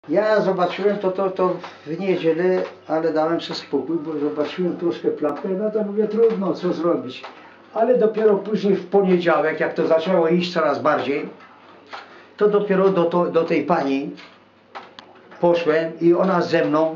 Ja zobaczyłem to w niedzielę, ale dałem sobie spokój, bo zobaczyłem troszkę plamkę, no to mówię, trudno, co zrobić. Ale dopiero później w poniedziałek, jak to zaczęło iść coraz bardziej, to dopiero do tej pani poszłem i ona ze mną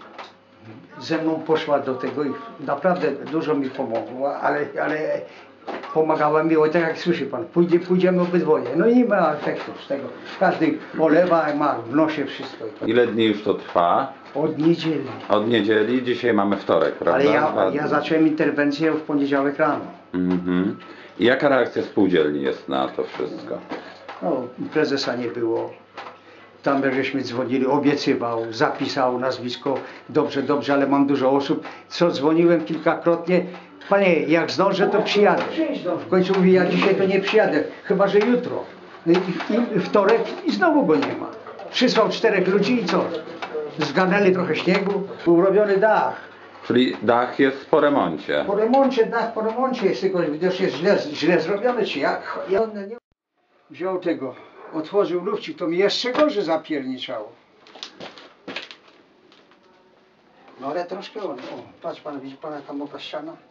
poszła do tego i naprawdę dużo mi pomogła, ale pomagała mi, tak jak słyszy pan, pójdziemy obydwoje. No i nie ma efektu z tego. Każdy olewa, ma w nosie wszystko. Ile dni już to trwa? Od niedzieli. Od niedzieli, dzisiaj mamy wtorek, prawda? Ale ja zacząłem interwencję w poniedziałek rano. I jaka reakcja spółdzielni jest na to wszystko? No, prezesa nie było. Tam żeśmy dzwonili, obiecywał, zapisał nazwisko, dobrze, ale mam dużo osób, co dzwoniłem kilkakrotnie. Panie, jak zdążę, to przyjadę. W końcu mówi, ja dzisiaj to nie przyjadę, chyba że jutro. I wtorek i znowu go nie ma. Przysłał 4 ludzi i co? Zgarnęli trochę śniegu, urobiony dach. Czyli dach jest po remoncie. Dach po remoncie jest, tylko widocznie źle zrobiony, czy jak? Wziął tego, otworzył lufcik, to mi jeszcze gorzej zapierniczało. No ale troszkę patrz pan, widzi pan jaka mokra ściana?